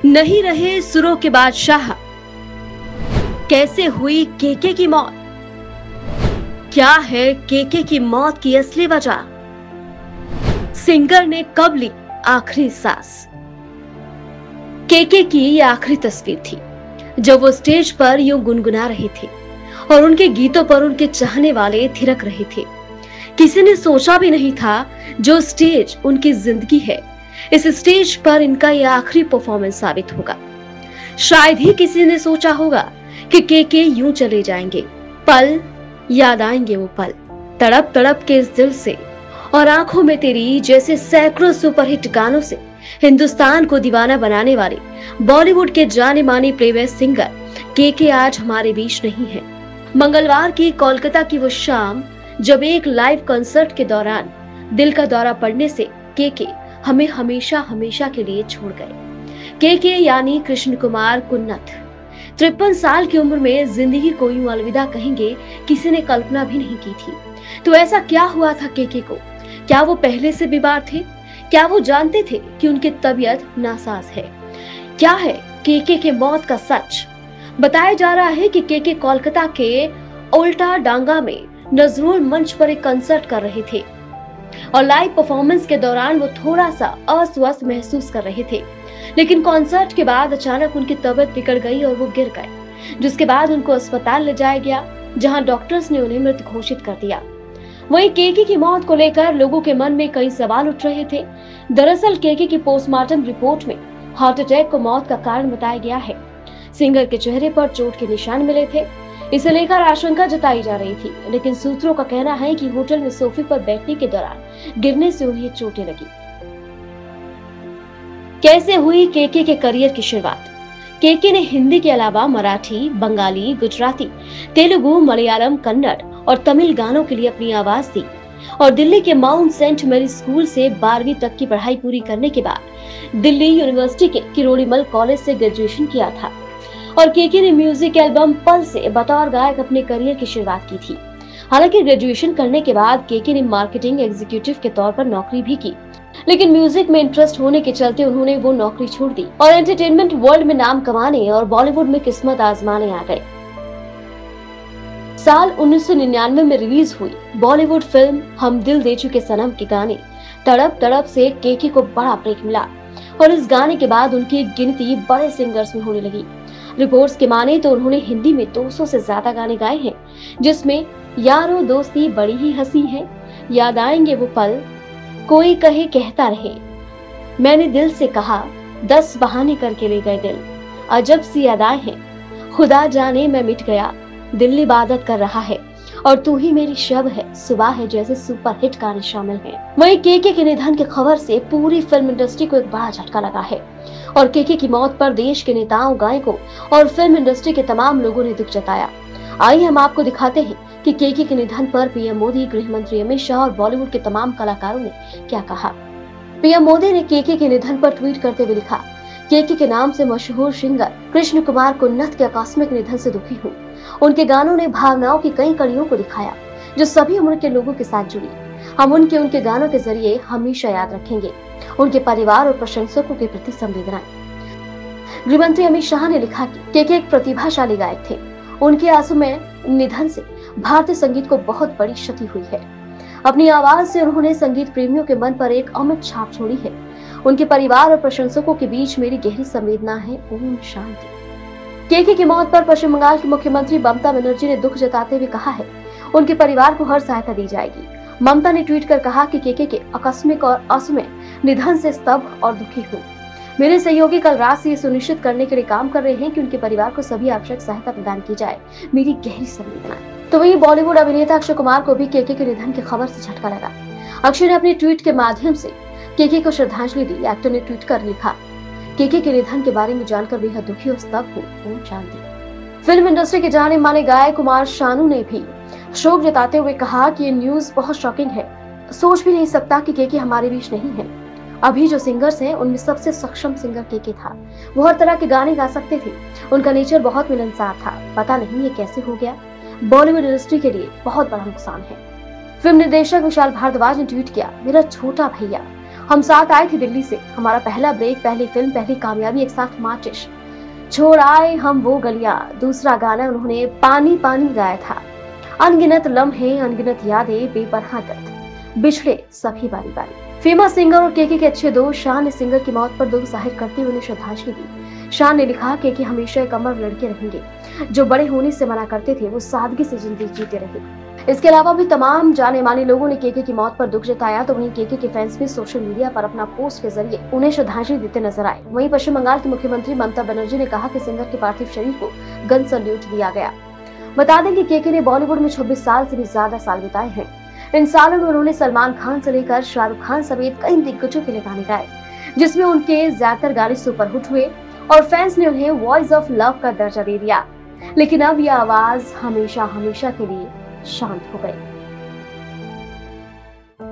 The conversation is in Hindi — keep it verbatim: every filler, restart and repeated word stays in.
नहीं रहे सुरों के बादशाह, कैसे हुई केके की मौत? क्या है केके की मौत की असली वजह? सिंगर ने कब ली आखिरी सांस? केके की ये आखिरी तस्वीर थी जब वो स्टेज पर यूं गुनगुना रहे थे और उनके गीतों पर उनके चाहने वाले थिरक रहे थे। किसी ने सोचा भी नहीं था जो स्टेज उनकी जिंदगी है, इस स्टेज पर इनका यह आखिरी परफॉर्मेंस साबित होगा। शायद ही किसी ने सोचा होगा कि केके यूं चले जाएंगे। पल याद आएंगे वो पल, तड़प तड़प के इस दिल से और आंखों में तेरी जैसे सैकड़ों सुपरहिट गानों से हिंदुस्तान को दीवाना बनाने वाले बॉलीवुड के जाने माने प्लेबैक सिंगर केके आज हमारे बीच नहीं है। मंगलवार की कोलकाता की वो शाम जब एक लाइव कंसर्ट के दौरान दिल का दौरा पड़ने से केके हमें हमेशा हमेशा के लिए छोड़ गए। केके यानी कृष्ण कुमार कुन्नथ तिरपन साल की उम्र में जिंदगी को यूं अलविदा कहेंगे, किसी ने कल्पना भी नहीं की थी। तो ऐसा क्या हुआ था केके को? क्या वो पहले से बीमार थे? क्या वो जानते थे कि उनकी तबीयत नासाज है? क्या है केके के मौत का सच? बताया जा रहा है कि केके कोलकाता के उल्टा डांगा में नजरुल मंच पर एक कंसर्ट कर रहे थे और लाइव परफॉर्मेंस के दौरान वो थोड़ा सा अस्वस्थ महसूस कर रहे थे, लेकिन कॉन्सर्ट के बाद अचानक उनकी तबीयत बिगड़ गई और वो गिर गए, जिसके बाद उनको अस्पताल ले जाया गया जहां डॉक्टर्स ने उन्हें मृत घोषित कर दिया। वहीं केके की मौत को लेकर लोगों के मन में कई सवाल उठ रहे थे। दरअसल केके की पोस्टमार्टम रिपोर्ट में हार्ट अटैक को मौत का कारण बताया गया है। सिंगर के चेहरे पर चोट के निशान मिले थे, इसे लेकर आशंका जताई जा रही थी, लेकिन सूत्रों का कहना है कि होटल में सोफे पर बैठने के दौरान गिरने से उन्हें चोटें लगी। कैसे हुई केके के करियर की शुरुआत? केके ने हिंदी के अलावा मराठी, बंगाली, गुजराती, तेलुगु, मलयालम, कन्नड़ और तमिल गानों के लिए अपनी आवाज दी और दिल्ली के माउंट सेंट मेरी स्कूल से बारहवीं तक की पढ़ाई पूरी करने के बाद दिल्ली यूनिवर्सिटी के किरोड़ीमल कॉलेज से ग्रेजुएशन किया था और केके ने म्यूजिक एल्बम पल से बतौर गायक अपने करियर की शुरुआत की थी। हालांकि ग्रेजुएशन करने के बाद केके ने मार्केटिंग एग्जीक्यूटिव के तौर पर नौकरी भी की, लेकिन म्यूजिक में इंटरेस्ट होने के चलते उन्होंने वो नौकरी छोड़ दी और एंटरटेनमेंट वर्ल्ड में नाम कमाने और बॉलीवुड में किस्मत आजमाने आ गए। साल उन्नीस सौ निन्यानवे में रिलीज हुई बॉलीवुड फिल्म हम दिल दे चुके सनम के गाने तड़प तड़प से केके को बड़ा ब्रेक मिला और इस गाने के बाद उनकी गिनती बड़े सिंगर्स में होने लगी। रिपोर्ट्स के माने तो उन्होंने हिंदी में दो सौ से ज्यादा गाने गाए हैं, जिसमें यारो दोस्ती बड़ी ही हंसी है, याद आएंगे वो पल, कोई कहे कहता रहे, मैंने दिल से कहा, दस बहाने करके ले गए दिल, अजब सी अदाएं हैं, खुदा जाने मैं मिट गया, दिल इबादत कर रहा है और तू ही मेरी शब है, सुबह है जैसे सुपर हिट गाने शामिल हैं। वहीं केके के निधन की खबर से पूरी फिल्म इंडस्ट्री को एक बड़ा झटका लगा है और केके की मौत पर देश के नेताओं, गायकों और फिल्म इंडस्ट्री के तमाम लोगों ने दुख जताया। आइए हम आपको दिखाते हैं कि केके के निधन पर पीएम मोदी, गृह मंत्री अमित शाह और बॉलीवुड के तमाम कलाकारों ने क्या कहा। पीएम मोदी ने केके के निधन पर ट्वीट करते हुए लिखा, केके के नाम से मशहूर सिंगर कृष्ण कुमार कुन्नथ के आकस्मिक निधन से दुखी हूँ। उनके गानों ने भावनाओं की कई कड़ियों को दिखाया जो सभी उम्र के लोगों के साथ जुड़ी। हम उनके उनके गानों के जरिए हमेशा याद रखेंगे उनके परिवार और प्रशंसकों के प्रति संवेदनाएं। गृह मंत्री अमित शाह ने लिखा कि केके एक प्रतिभाशाली गायक थे। उनके आंसुमय निधन से भारतीय संगीत को बहुत बड़ी क्षति हुई है। अपनी आवाज से उन्होंने संगीत प्रेमियों के मन पर एक अमिट छाप छोड़ी है। उनके परिवार और प्रशंसकों के बीच मेरी गहरी संवेदना है। ओम शांति। केके की मौत पर पश्चिम बंगाल की मुख्यमंत्री ममता बनर्जी ने दुख जताते हुए कहा है, उनके परिवार को हर सहायता दी जाएगी। ममता ने ट्वीट कर कहा कि केके के आकस्मिक और असमय निधन से स्तब्ध और दुखी हूँ। मेरे सहयोगी कल रात से ये सुनिश्चित करने के लिए काम कर रहे हैं कि उनके परिवार को सभी आवश्यक सहायता प्रदान की जाए। मेरी गहरी संवेदना। तो वहीं बॉलीवुड अभिनेता अक्षय कुमार को भी केके के निधन की खबर से झटका लगा। अक्षय ने अपने ट्वीट के माध्यम से केके को श्रद्धांजलि दी। एक्टर ने ट्वीट कर लिखा, केके के निधन के बारे में जानकर बेहद दुखी और स्तब्ध हूँ। ओम शांति। फिल्म इंडस्ट्री के जाने माने गायक कुमार शानू ने भी शोक जताते हुए कहा कि ये न्यूज बहुत शॉकिंग है। सोच भी नहीं सकता कि केके हमारे बीच नहीं है। अभी जो सिंगर्स हैं उनमें सबसे सक्षम सिंगर केके था। वो हर तरह के गाने गा सकते थे। उनका नेचर बहुत मिलनसार था। पता नहीं ये कैसे हो गया। बॉलीवुड इंडस्ट्री के लिए बहुत बड़ा नुकसान है। फिल्म निर्देशक विशाल भारद्वाज ने ट्वीट किया, मेरा छोटा भैया हम साथ आए थे दिल्ली से, हमारा पहला ब्रेक, पहली फिल्म, पहली कामयाबी, एक साथ माचिस। छोड़ आए हम वो गलियां, दूसरा गाना उन्होंने पानी पानी गाया था। अनगिनत लम्हे, अनगिनत यादें, बेपरवाह दर्द, बिछड़े सभी बारी बारी। फेमस सिंगर और केके के अच्छे दोस्त शान ने सिंगर की मौत पर दुख जाहिर करते हुए उन्हें श्रद्धांजलि दी। शान ने लिखा, केके हमेशा एक अमर लड़के रहेंगे, जो बड़े होने से मना करते थे वो सादगी से जिंदगी जीते रहे। इसके अलावा भी तमाम जाने माने लोगों ने केके की मौत पर दुख जताया, तो वहीं केके के फैंस भी सोशल मीडिया पर अपना पोस्ट के जरिए उन्हें श्रद्धांजलि देते नजर आए। वहीं पश्चिम बंगाल की मुख्यमंत्री ममता बनर्जी ने कहा कि सिंगर के पार्थिव शरीर को गन सैल्यूट दिया गया। बता दें कि केके ने बॉलीवुड में छब्बीस साल से भी ज्यादा साल बिताए हैं। इन सालों में उन्होंने सलमान खान से लेकर शाहरुख खान समेत कई दिग्गजों के लिए गाने गाए, जिसमें उनके ज्यादातर गाने सुपरहिट हुए और फैंस ने उन्हें वॉइस ऑफ लव का दर्जा दे दिया। लेकिन अब यह आवाज हमेशा हमेशा के लिए शांत हो गई।